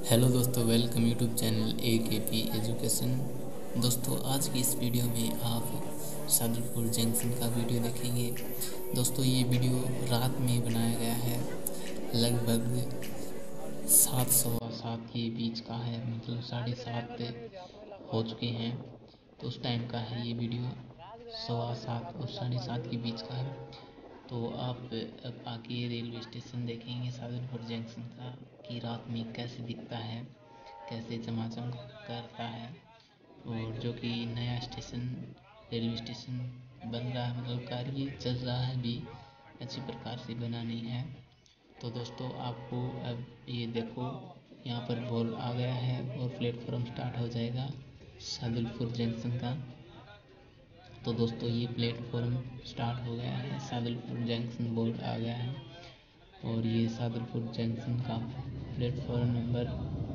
Hello दोस्तों, welcome YouTube channel AKP education. दोस्तों, आज की इस वीडियो में आप सादुलपुर जंक्शन का वीडियो देखेंगे। दोस्तों, ये वीडियो रात में बनाया गया है, लगभग 7 सवा 7 के बीच का है, मतलब 7:30 हो चुके हैं। तो उस टाइम का है ये वीडियो, 7:15 और 7:30 के बीच का है। तो आप अब आगे रेलवे स्टेशन देखेंगे सादुलपुर जंक्शन का कि रात में कैसे दिखता है, कैसे चमाचम करता है। और जो कि नया स्टेशन रेलवे स्टेशन बन रहा है, मतलब कार्य चल रहा है, भी अच्छी प्रकार से बना नहीं है। तो दोस्तों, आपको अब ये देखो, यहाँ पर बोर्ड आ गया है और प्लेटफॉर्म स्टार्ट हो जाएगा सादुलपुर जंक्शन का। तो दोस्तों, ये प्लेटफॉर्म स्टार्ट हो गया है, सादुलपुर जंक्शन बोर्ड आ गया है और ये सादुलपुर जंक्शन का प्लेटफॉर्म नंबर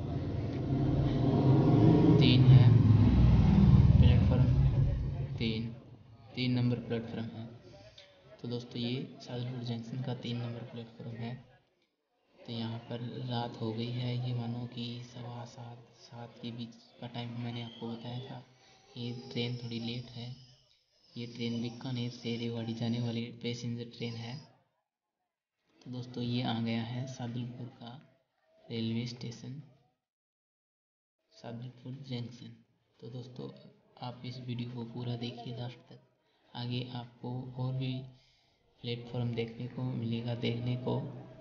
3 है। प्लेटफॉर्म 3 नंबर प्लेटफॉर्म है। तो दोस्तों, ये सादुलपुर जंक्शन का 3 नंबर प्लेटफॉर्म है। तो यहाँ पर रात हो गई है, ये मानो कि 7:15 के बीच का टाइम मैंने आपको बताया था। ये ट्रेन थोड़ी लेट है। ये ट्रेन बीकानेर से रेवाड़ी जाने वाली पैसेंजर ट्रेन है। तो दोस्तों, ये आ गया है सादुलपुर का रेलवे स्टेशन, सादुलपुर जंक्शन। तो दोस्तों, आप इस वीडियो को पूरा देखिए लास्ट तक। आगे आपको और भी प्लेटफॉर्म देखने को मिलेगा, देखने को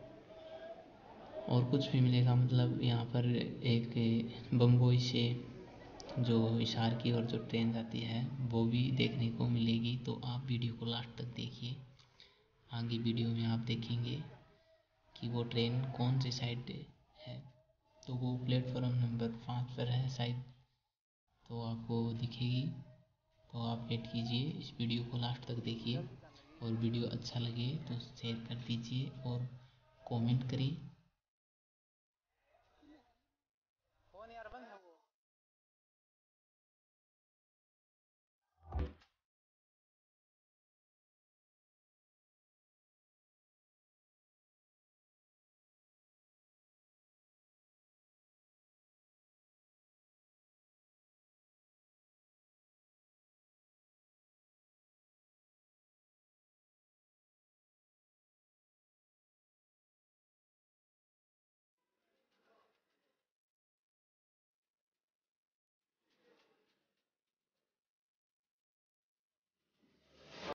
और कुछ भी मिलेगा। मतलब यहाँ पर एक बम्बई से जो हिसार की ओर जो ट्रेन जाती है वो भी देखने को मिलेगी। तो आप वीडियो को लास्ट तक देखिए। आगे वीडियो में आप देखेंगे कि वो ट्रेन कौन सी साइड है। तो वो प्लेटफॉर्म नंबर 5 पर है शायद, तो आपको दिखेगी। तो आप वेट कीजिए, इस वीडियो को लास्ट तक देखिए और वीडियो अच्छा लगे तो शेयर कर दीजिए और कमेंट करें।